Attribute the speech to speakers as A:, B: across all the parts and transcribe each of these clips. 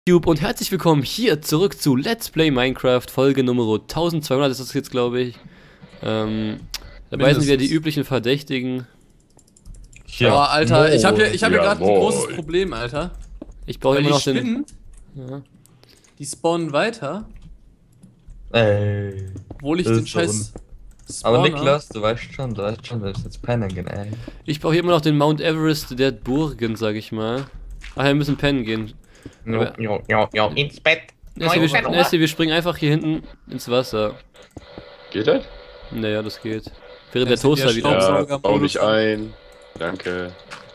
A: Und herzlich willkommen hier zurück zu Let's Play Minecraft, Folge Nummer 1200 ist das jetzt, glaube ich. Dabei sind wieder die üblichen Verdächtigen.
B: Ja, oh, Alter, ich hab hier gerade ein großes Problem, Alter.
A: Ich brauche immer noch
B: den... Ja. Die spawnen weiter.
C: Ey.
B: Obwohl ich den scheiß...
C: Spawner. Aber Niklas, du weißt schon, dass jetzt pennen gehen, ey.
A: Ich brauche hier immer noch den Mount Everest der Burgen, sag ich mal. Ach ja, wir müssen pennen gehen.
C: Ja, ins Bett.
A: Nessie, wir springen einfach hier hinten ins Wasser.
D: Geht das?
A: Naja, das geht. Während der Toaster wieder...
D: Ja, bau dich ein. Danke.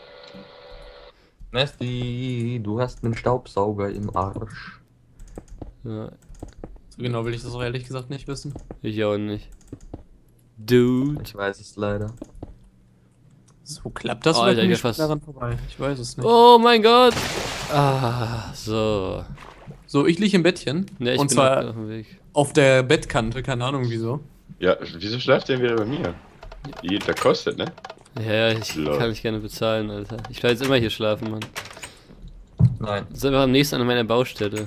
C: Nessie, du hast einen Staubsauger im Arsch.
A: Ja.
B: So genau will ich das auch ehrlich gesagt nicht wissen.
A: Ich auch nicht. Dude.
C: Ich weiß es leider.
B: So klappt das
A: Alter,
B: nicht
A: fast
B: daran vorbei. Ich weiß es nicht.
A: Oh mein Gott! Ah, so.
B: So, ich liege im Bettchen.
A: Ja, ich
B: und
A: bin
B: zwar
A: auf dem Weg.
B: Auf der Bettkante, keine Ahnung wieso.
D: Ja, wieso schläft der wieder bei mir? Der kostet, ne?
A: Ja, ich kann mich gerne bezahlen, Alter. Ich bleib jetzt immer hier schlafen, Mann.
C: Nein.
A: Das ist einfach am nächsten an meiner Baustelle.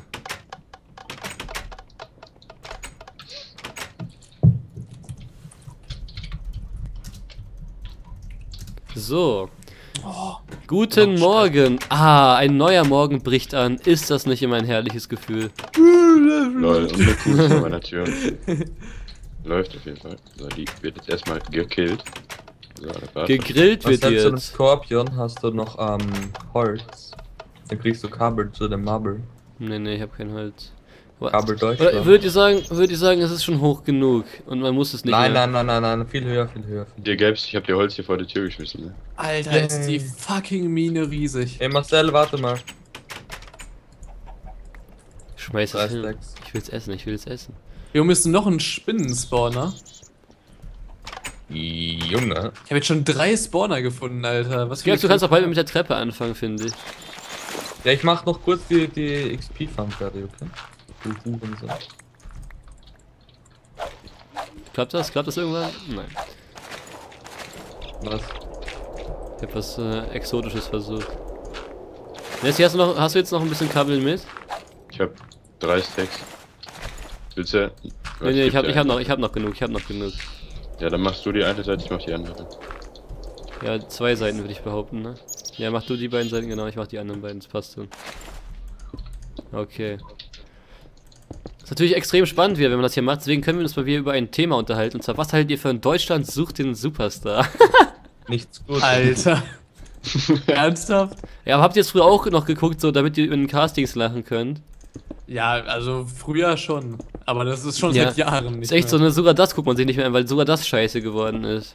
A: So. Guten Morgen. Ah, ein neuer Morgen bricht an. Ist das nicht immer ein herrliches Gefühl?
D: Lol, und eine Kuh vor meiner Tür. Läuft auf jeden Fall. So, die wird jetzt erstmal gekillt. So,
A: gegrillt wird
C: jetzt.
A: jetzt.
C: Mit Skorpion hast du noch Holz. Dann kriegst du Kabel zu dem Marble.
A: Nee, ich hab kein Holz.
C: Kabel Deutschland.
A: Würdet ihr sagen, es ist schon hoch genug und man muss es nicht
C: nein,
A: mehr...
C: Nein, viel höher.
D: Dir gäb's, ich hab dir Holz hier vor die Tür geschmissen, ne?
B: Alter, ist die fucking Mine riesig.
C: Ey Marcel, warte mal.
A: Schmeiß es hin. Ich will es essen.
B: Wir müssen noch einen Spinnenspawner.
C: Junge.
B: Ich habe jetzt schon 3 Spawner gefunden, Alter. Was
A: du kannst auch bald mit der Treppe anfangen, finde ich.
C: Ja, ich mach noch kurz die XP-Farm fertig, okay? So.
A: Klappt das? Klappt das irgendwann? Nein.
C: Was?
A: Ich hab was Exotisches versucht. Nessie, hast du jetzt noch ein bisschen Kabel mit?
D: Ich hab 3 Stacks. Willst du?
A: Nee, ich hab noch genug.
D: Ja, dann machst du die eine Seite, ich mach die andere.
A: Ja, 2 Seiten würde ich behaupten, ne? Ja, mach du die beiden Seiten, genau, ich mach die anderen beiden, das passt schon. Okay. Das ist natürlich extrem spannend wieder, wenn man das hier macht, deswegen können wir uns mal wieder über ein Thema unterhalten, und zwar, was haltet ihr für ein Deutschland sucht den Superstar?
C: Nichts gut.
B: Alter. Ernsthaft?
A: Ja, aber habt ihr es früher auch noch geguckt, so damit ihr über den Castings lachen könnt?
B: Ja, also früher schon, aber das ist schon seit Jahren nicht
A: ist echt
B: mehr.
A: so, ne, sogar das guckt man sich nicht mehr an, weil sogar das scheiße geworden ist.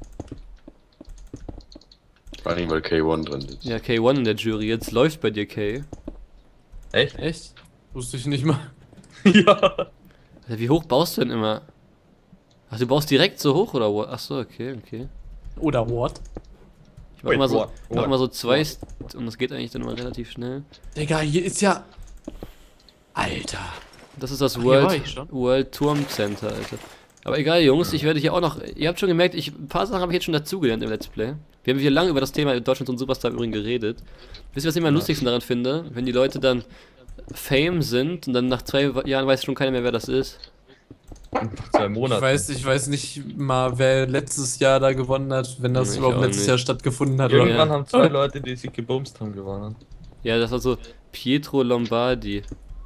D: Vor allem, weil K1 drin ist.
A: Ja, K1 in der Jury, jetzt läuft bei dir K.
C: Echt?
B: Echt? Wusste ich nicht mal.
C: Ja.
A: Also, wie hoch baust du denn immer? Ach, du baust direkt so hoch oder what? Achso, okay.
B: Oder what?
A: Ich mach immer so 2 und das geht eigentlich dann immer relativ schnell.
B: Digga, hier ist ja... Alter.
A: Das ist das World Turm Center, Alter. Aber egal, Jungs, ich werde hier auch noch... Ihr habt schon gemerkt, ein paar Sachen habe ich jetzt schon dazugelernt im Let's Play. Wir haben hier lange über das Thema Deutschland und Superstar übrigens geredet. Wisst ihr, was ich immer am lustigsten daran finde? Wenn die Leute dann Fame sind und dann nach 2 Jahren weiß schon keiner mehr, wer das ist.
C: Nach 2 Monaten.
B: Ich weiß nicht mal, wer letztes Jahr da gewonnen hat, wenn das überhaupt letztes Jahr stattgefunden hat.
C: Irgendwann haben 2 Leute, die sich gebumst haben, gewonnen.
A: Ja, das war so Pietro Lombardi.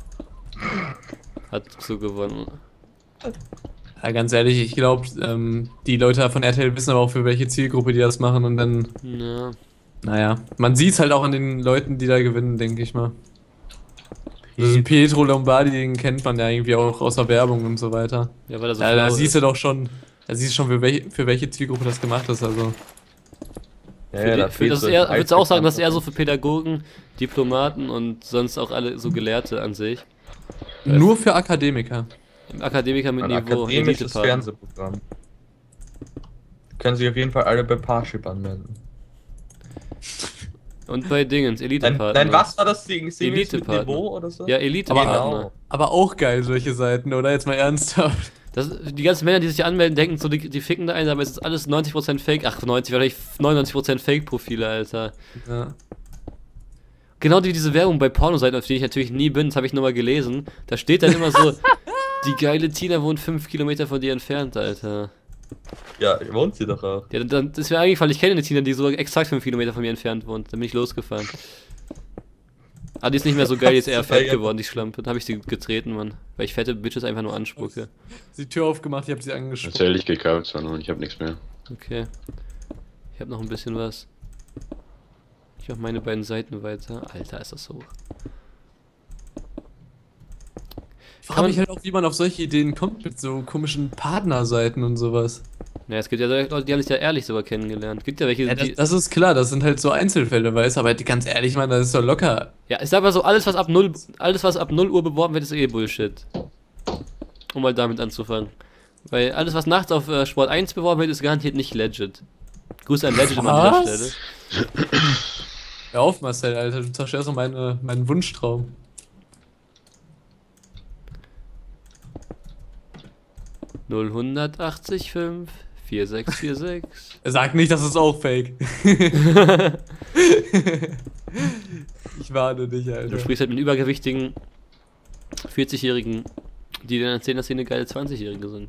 A: Hat so gewonnen.
B: Ja, ganz ehrlich, ich glaube, die Leute von RTL wissen aber auch, für welche Zielgruppe die das machen und dann...
A: Ja.
B: Naja, man sieht es halt auch an den Leuten, die da gewinnen, denke ich mal. Also Pietro Lombardi, den kennt man ja irgendwie auch aus der Werbung und so weiter.
A: Ja, weil er so
B: da siehst du doch schon, für welche Zielgruppe das gemacht ist, also.
A: Ja, würdest du auch sagen, dass er so für Pädagogen, Diplomaten und sonst auch alle so Gelehrte an sich?
B: Nur für Akademiker.
A: Akademiker mit Niveau,
C: akademisches Fernsehprogramm. Können sich auf jeden Fall alle bei Parship anmelden.
A: Und bei Dingens, Elite-Partner.
C: Nein, was war das Ding?
A: Elite-Partner.
C: Niveau oder so?
A: Ja, Elite-Partner.
B: Aber auch geil, solche Seiten, oder? Jetzt mal ernsthaft.
A: Die ganzen Männer, die sich anmelden, denken so, die ficken da ein, aber es ist alles 90% Fake. Ach, 90, wahrscheinlich 99% Fake-Profile, Alter.
B: Ja.
A: Genau wie diese Werbung bei Pornoseiten, auf denen ich natürlich nie bin, das habe ich nochmal gelesen. Da steht dann immer so, die geile Tina wohnt 5 Kilometer von dir entfernt, Alter.
C: Ja, wohnt sie doch auch.
A: Ja, dann, das wäre eingefallen, ich kenne eine Tina, die so exakt 5 Kilometer von mir entfernt wohnt. Dann bin ich losgefahren. Ah, die ist nicht mehr so geil, die ist eher fett geworden, die Schlampe. Dann habe ich sie getreten, Mann. Weil ich fette Bitches einfach nur anspucke.
B: Die Tür aufgemacht, ich habe sie angesprochen.
D: Erzähl gekauft, und ich habe nichts mehr.
A: Okay. Ich habe noch ein bisschen was. Ich mach meine beiden Seiten weiter. Alter, ist das hoch.
B: Ich frage mich halt auch, wie man auf solche Ideen kommt mit so komischen Partnerseiten und sowas.
A: Naja, es gibt ja Leute, die haben sich ja ehrlich sogar kennengelernt. Es gibt ja welche,
B: Ja, das ist klar, das sind halt so Einzelfälle, weißt du, aber ganz ehrlich, man, das ist doch locker.
A: Ja, ich sag mal so, alles was ab 0 Uhr beworben wird, ist eh Bullshit. Um mal damit anzufangen. Weil alles was nachts auf Sport 1 beworben wird, ist garantiert nicht legit. Grüße an Legit immer an dieser Stelle.
B: Hör auf, Marcel, Alter, du zerstörst doch meinen Wunschtraum.
A: Null 185 4646.
B: Sag nicht, das ist auch fake. Ich warne dich, Alter.
A: Du sprichst halt mit übergewichtigen 40-Jährigen, die dann erzählen, dass sie eine geile 20-Jährige sind.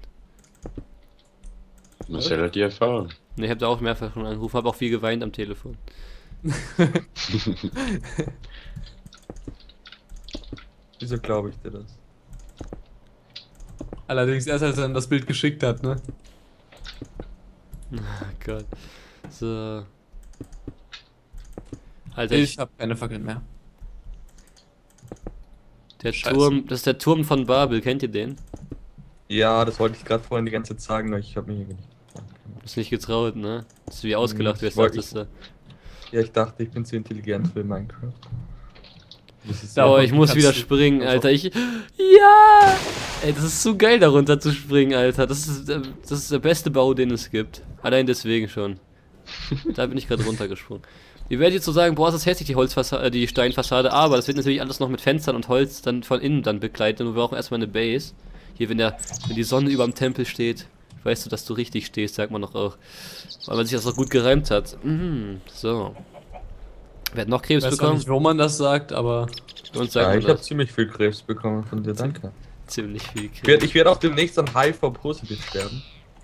D: Marcel hat die Erfahrung.
A: Ne, ich hab da auch mehrfach schon angerufen, hab auch viel geweint am Telefon.
C: Wieso glaube ich dir das?
B: Allerdings erst, als er dann das Bild geschickt hat, ne?
A: Oh Gott. So. Alter,
B: Ich hab keine Fackeln mehr.
A: der
B: Scheiße.
A: Turm, das ist der Turm von Babel, kennt ihr den?
C: Ja, das wollte ich gerade vorhin die ganze Zeit sagen, aber ich habe mich irgendwie nicht.
A: Ist nicht getraut, ne? Das ist wie ausgelacht, wer
C: Ich wollte-
A: sagt das da?
C: Ja, ich dachte, ich bin zu intelligent für Minecraft. Das ist
A: Oh,
C: ja-
A: ich muss
B: kannst
A: wieder
B: du-
A: springen,
B: also-
A: Alter. Ja! Ey, das ist so geil, da runter zu springen, Alter. Das ist der beste Bau, den es gibt. Allein deswegen schon. Da bin ich gerade runtergesprungen. Ihr werdet jetzt so sagen, boah, ist das hässlich, die Steinfassade, aber das wird natürlich alles noch mit Fenstern und Holz dann von innen dann begleitet und wir brauchen erstmal eine Base. Hier, wenn die Sonne über dem Tempel steht, weißt du, dass du richtig stehst, sagt man doch auch. Weil man sich das auch gut gereimt hat. So. Wer hat noch Krebs
B: Ich weiß zwar
A: bekommen?
B: nicht, wo man das sagt, aber
A: Und sagt
C: Ja,
A: man
C: ich habe
A: das.
C: ziemlich viel Krebs bekommen von dir, danke.
A: Ziemlich viel Krebs.
C: Ich werd auch demnächst an HIV-positiv sterben.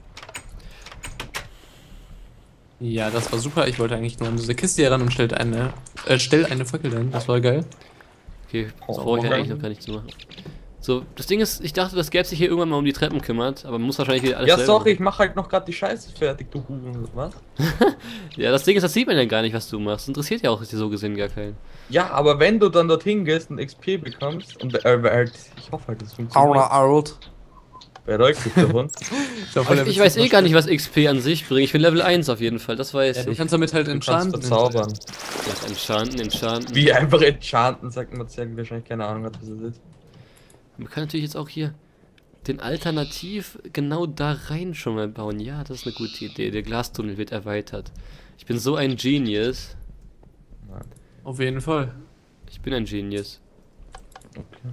B: ja, das war super. Ich wollte eigentlich nur an diese Kiste hier ran und stell eine Fackel dahin. Das war geil.
A: Okay, das brauche ich ja eigentlich noch gar nicht zu machen. So, das Ding ist, ich dachte, das Gap sich hier irgendwann mal um die Treppen kümmert, aber man muss wahrscheinlich wieder alles
C: Ja,
A: selber
C: sorry, ich mach halt noch gerade die Scheiße fertig, du Huren, was?
A: machen. Ja, das Ding ist, das sieht man ja gar nicht, was du machst. Das interessiert ja auch so gesehen gar keinen.
C: Ja, aber wenn du dann dorthin gehst und XP bekommst, und halt, ich hoffe halt, das funktioniert.
B: Alt.
C: Beruhigt sich der Hund.
A: Ich weiß eh gar nicht, was XP an sich bringt. Ich bin Level 1 auf jeden Fall, das weiß
B: Ja, du
A: ich.
B: kannst damit halt
C: Du kannst
B: enchanten.
C: verzaubern.
A: Das Enchanten.
C: Wie einfach enchanten, sagt man, wahrscheinlich keine Ahnung hat, was das ist.
A: Man kann natürlich jetzt auch hier den Alternativ genau da rein schon mal bauen. Ja, das ist eine gute Idee. Der Glastunnel wird erweitert. Ich bin so ein Genius.
C: Nein.
B: Auf jeden Fall.
A: Ich bin ein Genius.
C: Okay.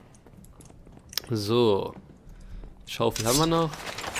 A: So. Schaufel haben wir noch.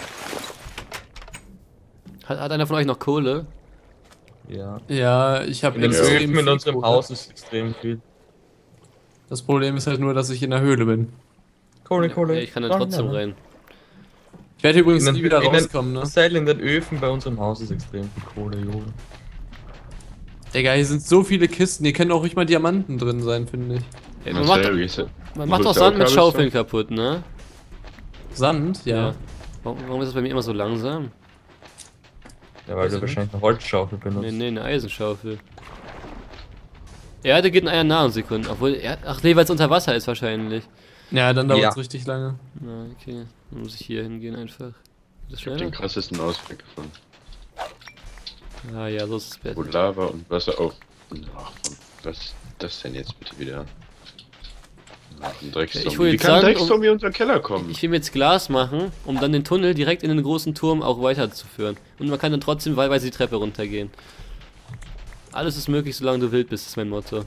A: Hat einer von euch noch Kohle?
C: Ja.
B: Ja, ich habe
C: In den
B: extrem
C: Öfen in
B: viel
C: unserem
B: Kohle.
C: Haus ist extrem viel.
B: Das Problem ist halt nur, dass ich in der Höhle bin.
C: Kohle.
A: Ja, ich kann da trotzdem rein.
B: Ich werde übrigens
C: In
B: nie
C: den-
B: wieder
C: in den-
B: rauskommen, ne?
C: Marcel, in den Öfen bei unserem Haus ist extrem viel Kohle, Junge.
B: Digga, hier sind so viele Kisten, hier können auch ruhig mal Diamanten drin sein, finde ich.
A: Ey, man
D: Marcel,
A: macht,
D: wie ist das?
A: man macht
D: Wo
A: doch
D: ist der
A: Sand mit
D: Kabelstrom?
A: Schaufeln kaputt, ne?
B: Sand? Ja.
A: Warum ist das bei mir immer so langsam?
C: Ja, weil
B: Weiß
C: du
B: ich
C: wahrscheinlich eine Holzschaufel benutzt.
A: Nee, eine Eisenschaufel. Erde geht in einer Nanosekunden, obwohl, ach nee, weil es unter Wasser ist wahrscheinlich.
B: Ja, dann dauert es
C: Ja.
B: richtig lange.
A: Na, okay. Dann muss ich hier hingehen einfach. Ist das
D: Ich hab den
A: schneller?
D: krassesten Ausweg gefunden.
A: Ah ja, so ist es
D: Wo
A: besser.
D: Lava und Wasser auf. Ach, was ist das denn jetzt bitte wieder? Ach, ein Dreckszombie.
A: Ich hol
D: Wie
A: jetzt
D: kann ein
A: Sand,
D: Dreckszombie in unseren Keller kommen?
A: Ich will mir jetzt Glas machen, um dann den Tunnel direkt in den großen Turm auch weiterzuführen. Und man kann dann trotzdem wahlweise die Treppe runtergehen. Alles ist möglich, solange du wild bist, ist mein Motto.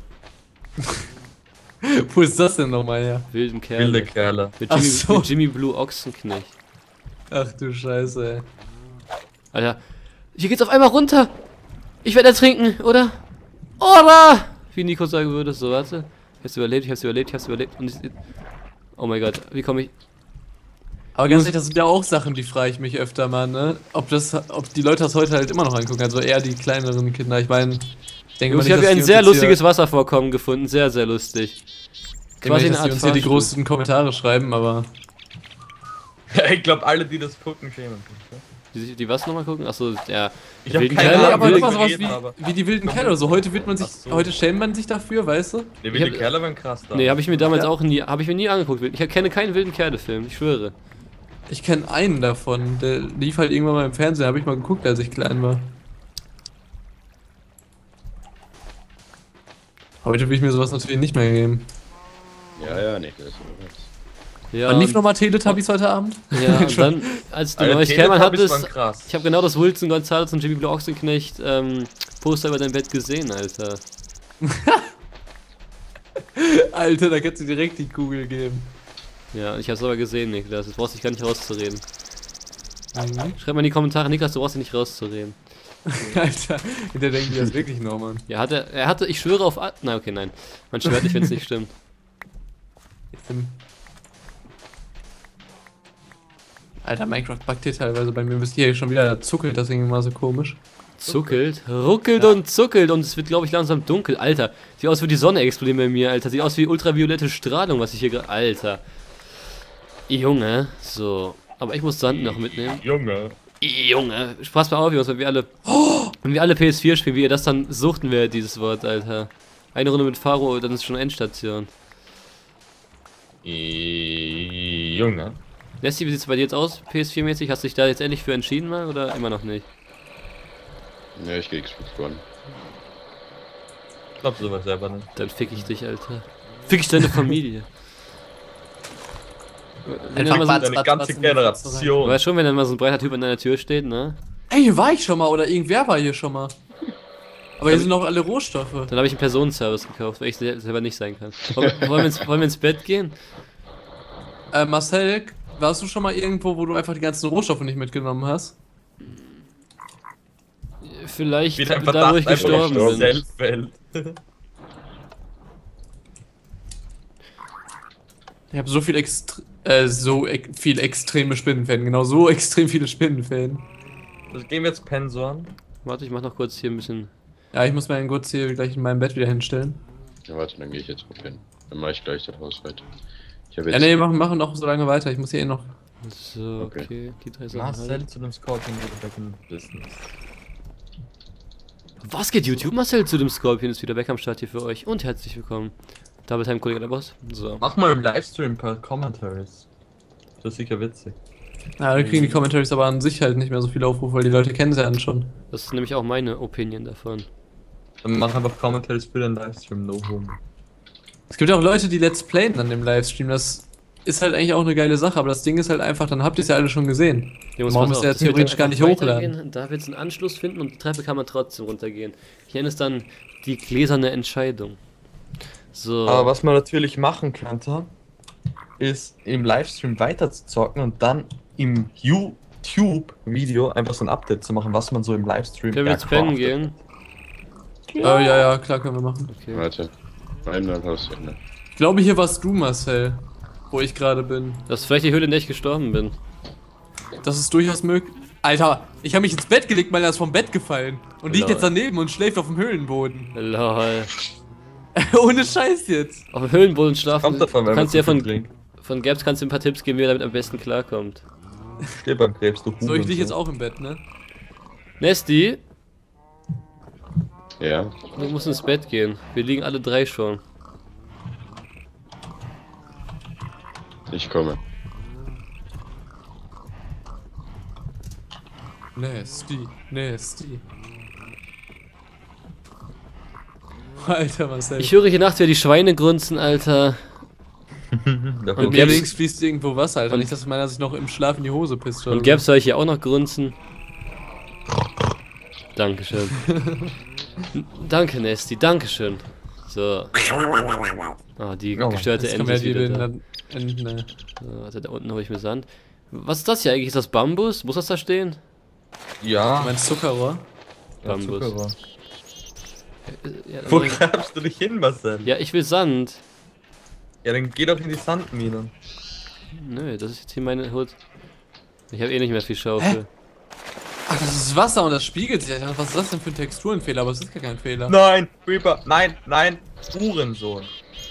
B: Wo ist das denn nochmal her?
A: Wilden Kerl.
C: Wilde Kerle.
A: Mit
B: Ach
A: Jimmy,
B: so.
A: mit Jimmy Blue Ochsenknecht.
B: Ach du Scheiße, ey.
A: Alter, hier geht's auf einmal runter. Ich werde ertrinken, oder? Oder! wie Nico sagen würde. So, warte. Ich hab's überlebt, ich hab's überlebt, ich hab's überlebt. Und oh mein Gott, wie komme ich...
B: Aber ganz ehrlich, das sind ja auch Sachen, die frage ich mich öfter mal, ne? Ob die Leute das heute halt immer noch angucken, also eher die kleineren Kinder. Ich meine, ich denke mal
A: Ich
B: nicht,
A: habe
B: dass
A: hier
B: die
A: ein
B: uns
A: sehr
B: jetzt
A: lustiges Wasservorkommen gefunden, sehr, sehr lustig.
B: Quasi
A: eine
B: dass
A: Art
B: die uns hier die
A: Fahrstuhl.
B: großen Kommentare schreiben, aber...
C: Ich glaube, alle, die das gucken, schämen sich.
A: Die was nochmal gucken? Achso, ja.
C: Ich hab
A: wilden
C: keine
A: Kerle,
B: Ja,
C: Ahnung,
B: aber
C: wilden
B: immer sowas
C: geredet habe.
B: wie die wilden Kerle oder so. Heute wird man sich,
C: Ach so.
B: heute schämt man sich dafür, weißt du?
C: Die wilde
A: Ich hab-
C: Kerle waren krass da.
A: Nee, habe ich mir damals
B: Ja.
A: auch nie, habe ich mir nie angeguckt. Ich kenne keinen wilden Kerle-Film, ich schwöre.
B: Ich kenne einen davon, der lief halt irgendwann mal im Fernsehen, habe ich mal geguckt, als ich klein war. Heute will ich mir sowas natürlich nicht mehr geben.
D: Ja, nicht. Das ist
A: Ja,
B: Wann lief nochmal Teletubbies heute Abend?
A: ja, und dann, als du
C: Alter,
A: neulich Kerlmann
C: Teletubbies waren
A: hattest,
C: krass.
A: ich habe genau das Wilson Gonzalez und Jimmy Blue Ochsenknecht Poster über dein Bett gesehen, Alter.
B: Alter, da kannst du direkt die Kugel geben.
A: Ja, ich hab's aber gesehen, Niklas, du brauchst dich gar nicht rauszureden. Schreib mal in die Kommentare, Niklas, du brauchst dich nicht rauszureden.
B: Alter, der denkt das wirklich noch, Mann.
A: Ja, er hatte, ich schwöre auf... Na, okay, nein. Man schwört nicht, wenn es nicht stimmt.
B: Alter, Minecraft buggt hier teilweise bei mir. Bis hier schon wieder zuckelt das irgendwie mal so komisch.
A: Zuckelt, ruckelt und zuckelt und es wird, glaube ich, langsam dunkel. Alter, sieht aus wie die Sonne explodiert bei mir, Alter. Sieht aus wie ultraviolette Strahlung, was ich hier gerade... Alter. Junge, so. Aber ich muss Sand noch mitnehmen.
C: Junge.
A: Junge, Spaß mal auf, Jungs, wenn wir alle PS4 spielen, wie ihr das dann suchten werdet, dieses Wort, Alter. Eine Runde mit Faro, dann ist schon Endstation.
C: Junge.
A: Nessie, wie sieht's bei dir jetzt aus, PS4-mäßig? Hast du dich da jetzt endlich für entschieden mal oder immer noch nicht?
D: Ja, ich geh Xbox One.
C: Ich glaub sowas selber nicht.
A: Dann fick ich dich, Alter. Fick ich deine Familie. Wenn dann mal so,
C: Deine ganze Generation.
A: weißt schon, wenn dann mal so ein breiter Typ an deiner Tür steht, ne?
B: Ey, hier war ich schon mal oder irgendwer war hier schon mal. Aber hier sind noch alle Rohstoffe.
A: Dann habe ich einen Personenservice gekauft, weil ich selber nicht sein kann. Wollen wir ins Bett gehen?
B: Marcel, warst du schon mal irgendwo, wo du einfach die ganzen Rohstoffe nicht mitgenommen hast?
A: Vielleicht
C: Wieder ein
A: da, wo ich
C: Verdacht, einfach
A: gestorben bin.
C: Selbstfeld.
B: Ich habe so viel viel extreme Spinnenfäden. Genau, so extrem viele Spinnenfäden.
C: Also gehen wir jetzt Pensoren.
A: Warte, ich mach noch kurz hier ein bisschen...
B: Ja, ich muss mir einen kurz hier gleich in meinem Bett wieder hinstellen.
D: Ja, warte, dann gehe ich jetzt mal pennen. Dann mache ich gleich das Haus weiter. Ich habe
B: Ja,
D: jetzt.
B: nee, machen noch so lange weiter. Ich muss hier eh noch.
A: So,
D: Okay.
A: okay, die drei Sachen
C: Marcel
A: halt.
C: zu dem Scorpion wieder back in Business.
A: Was geht YouTube? Marcel zu dem Scorpion ist wieder back am Start hier für euch und herzlich willkommen. Double Time Kollege der Boss. So.
C: Mach mal im Livestream ein paar Commentaries. Das ist sicher witzig.
B: Ja, da kriegen die Commentaries aber an sich halt nicht mehr so viele Aufrufe, weil die Leute kennen sie dann schon.
A: Das ist nämlich auch meine Opinion davon.
C: Dann mach einfach Commentaries für den Livestream, no homo.
B: Es gibt auch Leute, die Let's Playen an dem Livestream. Das ist halt eigentlich auch eine geile Sache, aber das Ding ist halt einfach, dann habt ihr es ja alle schon gesehen.
A: Jungs,
B: Warum
A: pass
B: ist der
A: auf, das wird
B: theoretisch
A: dann
B: gar nicht
A: einfach
B: hochladen?
A: weitergehen. Da wird es einen Anschluss finden und die Treppe kann man trotzdem runtergehen. Ich nenne es dann die gläserne Entscheidung. So.
C: Aber was man natürlich machen könnte, ist im Livestream weiter zu zocken und dann im YouTube-Video einfach so ein Update zu machen, was man so im Livestream
A: Können wir jetzt pennen
C: ercraftet.
A: gehen?
B: Ja, klar können wir machen.
A: Okay.
D: Warte. Nein, dann Haus zu Ende.
B: Ich glaube, hier warst du, Marcel, wo ich gerade bin.
A: Das ist vielleicht die Höhle, in der ich gestorben bin.
B: Das ist durchaus möglich. Alter, ich habe mich ins Bett gelegt, meiner ist vom Bett gefallen. Und liegt
A: Lol.
B: jetzt daneben und schläft auf dem Höhlenboden.
A: Lol.
B: Ohne Scheiß jetzt.
A: Auf dem Höhlenboden schlafen.
C: Kommt davon, wenn
A: kannst
C: man
A: ja
C: zu viel trinkt.
A: von Gabs kannst du ein paar Tipps geben, wie er damit am besten klarkommt.
C: Steh beim Krebs, du
B: So, ich liege
C: Hurensohn.
B: jetzt auch im Bett, ne?
A: Nesti,
D: Ja.
A: du musst ins Bett gehen. Wir liegen alle drei schon.
D: Ich komme.
B: Nasty. Alter, Marcel.
A: Ich höre hier nachts wieder die Schweine grunzen, Alter.
C: Da
B: Und
A: Und
B: mir
A: Gabs-
B: links fließt irgendwo Wasser, Alter. Nicht, dass meiner sich noch im Schlaf in die Hose pisst. oder
A: Und Gabs soll ich hier auch noch grunzen. Dankeschön. Danke, Nesti, Dankeschön. So. Ah, die
C: Oh,
A: gestörte
B: Jetzt
A: Ente
B: kommen wir
A: ist wieder da.
B: ne.
A: So, warte, da unten hole ich mir Sand. Was ist das hier eigentlich? Ist das Bambus? Muss das da stehen?
C: Ja,
B: Mein Zuckerrohr.
C: ja,
A: Bambus.
C: Zuckerrohr.
A: Ja,
C: Wo grabst du dich hin, Marcel?
A: ja, ich will Sand.
C: Ja, dann geh doch in die Sandmine.
A: Nö, das ist jetzt hier meine Hut. Ich habe eh nicht mehr viel Schaufel.
B: Ach, das ist Wasser und das spiegelt sich. Was ist das denn für ein Texturenfehler? Aber es ist gar kein Fehler.
C: Nein, Creeper, nein, nein, Hurensohn.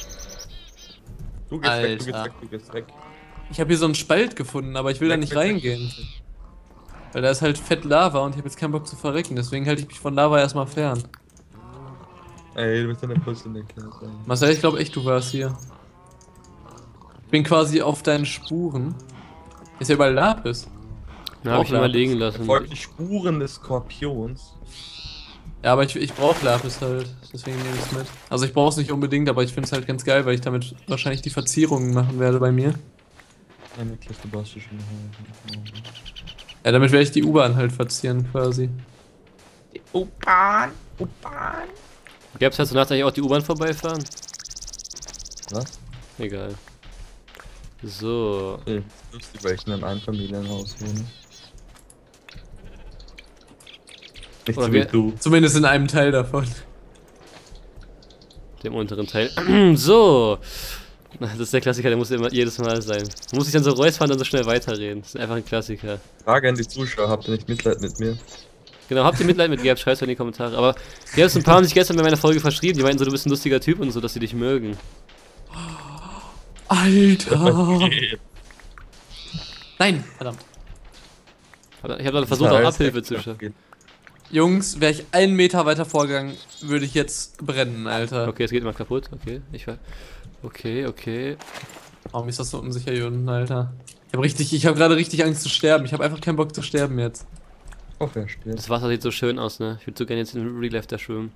C: Du gehst weg, du gehst
B: Alter.
C: weg, du gehst weg.
B: Ich habe hier so einen Spalt gefunden, aber ich will da nicht reingehen. Weil da ist halt fett Lava und ich habe jetzt keinen Bock zu verrecken. Deswegen halte ich mich von Lava erstmal fern.
C: Ey, du bist eine Pussy, Niklas.
B: Marcel, ich glaube echt, du warst hier. Ich bin quasi auf deinen Spuren. Ist ja überall Lapis.
A: Na, hab ich ihn mal liegen lassen.
C: Folgt die Spuren des Skorpions.
B: Ja, aber ich brauche Lapis halt. Deswegen nehme ich es mit. Also ich brauche es nicht unbedingt, aber ich finde es halt ganz geil, weil ich damit wahrscheinlich die Verzierungen machen werde bei mir.
C: Ja, Niklas, du brauchst schon.
B: Ja, damit werde ich die U-Bahn halt verzieren quasi.
C: Die U-Bahn, U-Bahn.
A: Gab's jetzt danach eigentlich auch die U-Bahn vorbeifahren?
C: Was?
A: Egal. So.
C: Okay, lustig, weil ich in einem Einfamilienhaus wohne. Nicht
A: Oder
C: so wie
A: wir-
C: du.
B: Zumindest in einem Teil davon.
A: Dem unteren Teil. So. Das ist der Klassiker, der muss immer jedes Mal sein. Man muss sich dann so räuspern und dann so schnell weiterreden. Das ist einfach ein Klassiker.
C: Frage an die Zuschauer, habt ihr nicht Mitleid mit mir?
A: Genau, habt ihr Mitleid mit Gerd? Schreibt's in die Kommentare. Aber Gerd, ein paar haben sich gestern bei meiner Folge verschrieben. Die meinten so, du bist ein lustiger Typ und so, dass sie dich mögen.
B: Alter! Nein, verdammt.
A: Ich habe dann versucht, auch Abhilfe zu schaffen.
B: Jungs, wäre ich 1 Meter weiter vorgegangen, würde ich jetzt brennen, Alter.
A: Okay, es geht immer kaputt. Okay, okay.
B: Warum ist das so unsicher hier unten, Alter? Ich habe gerade richtig Angst zu sterben. Ich habe einfach keinen Bock zu sterben jetzt.
C: Oh, wer stirbt?
A: Das Wasser sieht so schön aus, ne? Ich würde so gerne jetzt in Real Life da schwimmen.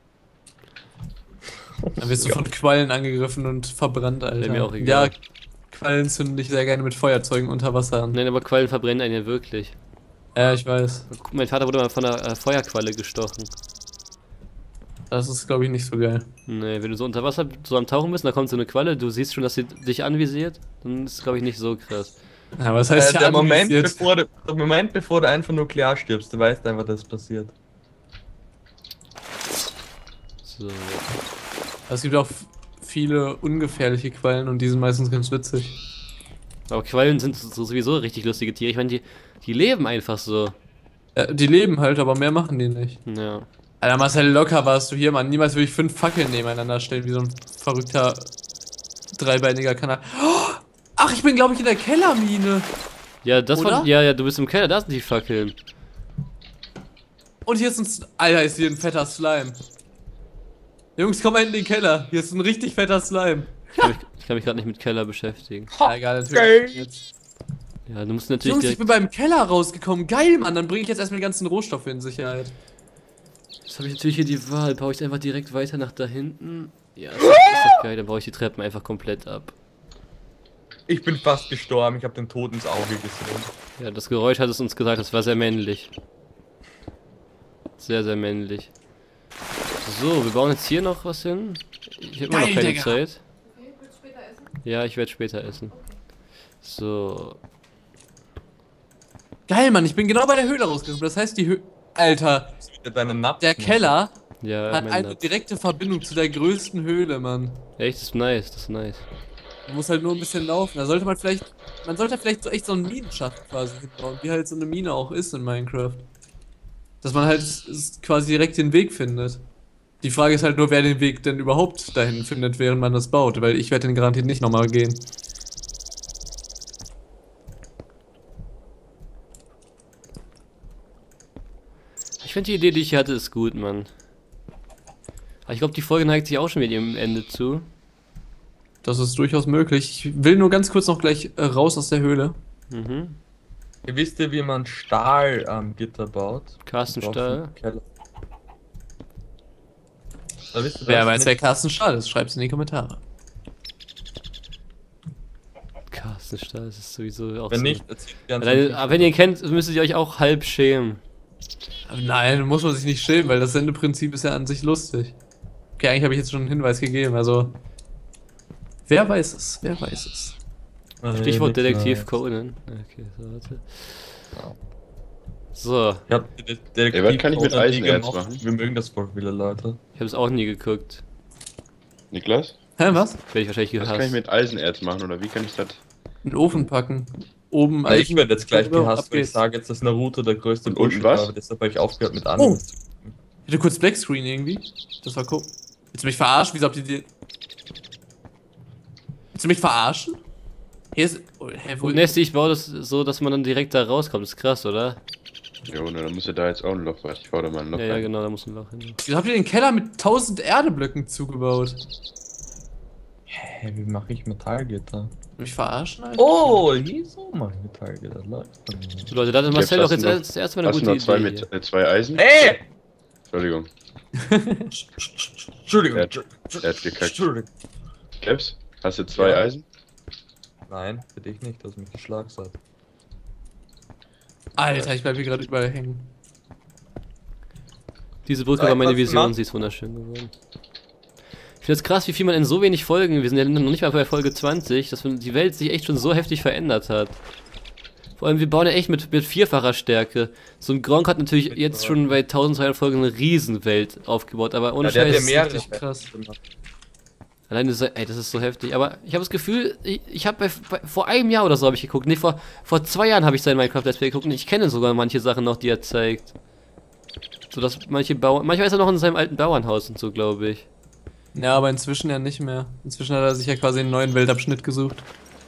B: Dann wirst du von Quallen angegriffen und verbrannt, Alter.
A: Wäre mir auch egal.
B: Ja, Quallen zünden dich sehr gerne mit Feuerzeugen unter Wasser an.
A: Nein, aber Quallen verbrennen einen ja wirklich.
B: Ja, ich weiß.
A: Mein Vater wurde mal von einer Feuerqualle gestochen.
B: Das ist, glaube ich, nicht so geil.
A: Nee, wenn du so unter Wasser so am Tauchen bist, und da kommt so eine Qualle, du siehst schon, dass sie dich anvisiert, dann ist es, glaube ich, nicht so krass.
B: Ja, was heißt
C: Der Moment,
B: anvisiert?
C: bevor du einfach nuklear stirbst, du weißt einfach, dass es passiert.
A: So.
B: Es gibt auch viele ungefährliche Quallen und die sind meistens ganz witzig.
A: Aber Quallen sind sowieso richtig lustige Tiere. Ich meine, die leben einfach so.
B: Ja, die leben halt, aber mehr machen die nicht.
A: Ja.
B: Alter, Marcel, locker warst du hier, Mann. Niemals würde ich 5 Fackeln nebeneinander stellen, wie so ein verrückter, dreibeiniger Kanal. Oh, ach, ich bin, glaube ich, in der Kellermine.
A: Ja, das
B: Oder?
A: war. Ja, du bist im Keller, da sind die Fackeln.
B: Und hier ist ein... Alter, ist hier ein fetter Slime. Jungs, komm mal in den Keller. Hier ist ein richtig fetter Slime.
A: Ich kann mich gerade nicht mit Keller beschäftigen.
B: Ja, egal, natürlich. Jetzt.
A: Ja, du musst natürlich
B: Jungs, ich
A: direkt.
B: bin beim Keller rausgekommen. Geil, Mann. Dann bringe ich jetzt erstmal die ganzen Rohstoffe in Sicherheit.
A: Jetzt habe ich natürlich hier die Wahl. Baue ich einfach direkt weiter nach da hinten? Ja, ist doch geil. Dann baue ich die Treppen einfach komplett ab.
C: Ich bin fast gestorben, ich habe den Tod ins Auge gesehen.
A: Ja, das Geräusch hat es uns gesagt, das war sehr männlich. Sehr, sehr männlich. So, wir bauen jetzt hier noch was hin. Ich habe immer noch
B: Geil,
A: keine
B: Digga.
A: Zeit.
E: Okay, willst du später essen?
A: Ja, ich werde später essen. So.
B: Geil, Mann. Ich bin genau bei der Höhle rausgekommen. Das heißt, die Höhle... Alter,
C: Deine Naps
B: der Keller
A: Ja,
B: hat
A: mein
B: eine
A: Gott.
B: direkte Verbindung zu der größten Höhle, Mann.
A: Echt, das ist nice, das ist nice.
B: Man muss halt nur ein bisschen laufen. Da sollte man sollte vielleicht so echt so einen Minenschacht quasi bauen, wie halt so eine Mine auch ist in Minecraft. Dass man halt quasi direkt den Weg findet. Die Frage ist halt nur, wer den Weg denn überhaupt dahin findet, während man das baut, weil ich werde den garantiert nicht nochmal gehen.
A: Ich finde die Idee, die ich hier hatte, ist gut, Mann. Aber ich glaube, die Folge neigt sich auch schon mit ihrem Ende zu.
B: Das ist durchaus möglich. Ich will nur ganz kurz noch gleich raus aus der Höhle.
A: Mhm.
C: Ihr wisst ja, wie man Stahl am Gitter baut.
A: Carsten Stahl.
C: Keller. Da wisst ihr
B: Wer
C: das
B: weiß, wer
C: nicht?
B: Carsten Stahl ist, schreibt's in die Kommentare.
A: Carsten Stahl, das ist sowieso auch
C: Wenn
A: so.
C: nicht, erzählt gerne.
A: Alleine, aber wenn ihr ihn kennt, müsstet ihr euch auch halb schämen.
B: Nein, muss man sich nicht schämen, weil das Sendeprinzip ist ja an sich lustig. Okay, eigentlich habe ich jetzt schon einen Hinweis gegeben, also... Wer weiß es? Wer weiß es?
A: Stichwort Detektiv Conan. Okay, so, warte. So,
C: Ja,
D: Ey, was kann ich mit Eisenerz machen?
C: Wir mögen das voll viele Leute.
A: ich habe es auch nie geguckt.
D: Niklas?
B: Hä, was?
A: Werde ich wahrscheinlich
D: Was kann ich
A: gehasst.
D: mit Eisenerz machen oder wie kann ich das?
B: In den Ofen packen. Oben
C: Also ich werde jetzt gleich gehasst,
B: ab
C: weil ich
B: geht's.
C: sage jetzt, dass Naruto der größte
D: Und
C: Bullshit
D: was?
C: war, aber deshalb habe ich aufgehört mit
B: Oh.
C: Animes.
B: Ich hatte kurz Blackscreen irgendwie. Das war cool. Willst du mich verarschen? Wieso habt ihr die... Willst du mich verarschen? Hier ist... Oh, hä, wo...
A: Und Nesty, ich baue das so, dass man dann direkt da rauskommt. Das ist krass, oder?
D: Jo, ne, dann muss ja da jetzt auch ein Loch rein. Ich baue da mal ein Loch
A: Ja, ja,
D: rein.
A: genau, da muss ein Loch hin.
B: Wieso habt ihr den Keller mit 1000 Erdeblöcken zugebaut?
C: Hä, wie mache ich Metallgitter?
B: Mich verarschen, Alter?
C: Oh, wieso mache ich Metallgitter? Läuft bei mir.
A: So, Leute, da hat Marcel doch
D: hast
A: jetzt
D: du noch-
A: das erste Mal eine
D: Hast du
A: gute
D: noch zwei,
A: Idee.
D: mit, zwei Eisen?
C: Ey!
D: Entschuldigung,
C: Entschuldigung.
D: Er hat gekackt.
C: Entschuldigung.
D: Caps, hast du zwei
C: Ja.
D: Eisen?
C: Nein, für dich nicht, du hast mich geschlagsat.
B: Alter, ich bleib hier gerade überall hängen.
A: Diese Brücke
C: Nein,
A: war meine
C: was
A: Vision,
C: gemacht?
A: sie ist wunderschön geworden. Ich finde es krass, wie viel man in so wenig Folgen, wir sind ja noch nicht mal bei Folge 20, dass die Welt sich echt schon so heftig verändert hat. Vor allem, wir bauen ja echt mit vierfacher Stärke. So ein Gronk hat natürlich jetzt schon bei 1200 Folgen eine Riesenwelt aufgebaut, aber ohne
C: Ja, der hat ja
A: Scheiß.
C: mehrere
B: richtig krass.
C: gemacht.
A: Alleine, ey, das ist so heftig. Aber ich habe das Gefühl, ich habe vor einem Jahr oder so habe ich geguckt. Nee, vor 2 Jahren habe ich sein Minecraft Let's Play geguckt und ich kenne sogar manche Sachen noch, die er zeigt. So dass manchmal ist er noch in seinem alten Bauernhaus und so, glaube ich.
B: Ja, aber inzwischen ja nicht mehr. Inzwischen hat er sich ja quasi einen neuen Weltabschnitt gesucht.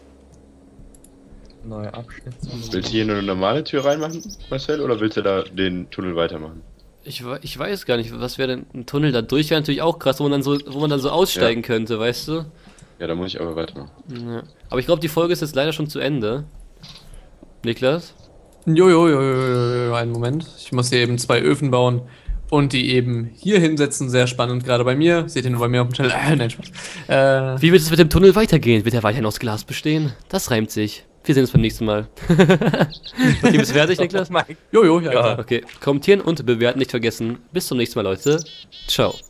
C: Neuer Abschnitt.
D: Willst du hier nur eine normale Tür reinmachen, Marcel, oder willst du da den Tunnel weitermachen?
A: Ich weiß gar nicht, was wäre denn ein Tunnel da durch? Wäre natürlich auch krass, wo man dann so aussteigen könnte, weißt du?
D: Ja, da muss ich aber weitermachen.
A: Ja. Aber ich glaube, die Folge ist jetzt leider schon zu Ende. Niklas?
B: Jojo, einen Moment. Ich muss hier eben 2 Öfen bauen und die eben hier hinsetzen. Sehr spannend, gerade bei mir. Seht ihr nur bei mir auf dem Channel. Nein, Spaß.
A: Wie wird es mit dem Tunnel weitergehen? Wird er weiterhin aus Glas bestehen? Das reimt sich. Wir sehen uns beim nächsten Mal. Okay, bist du fertig, Niklas?
B: Jojo,
C: Ja.
A: Okay, kommentieren und bewerten nicht vergessen. Bis zum nächsten Mal, Leute. Ciao.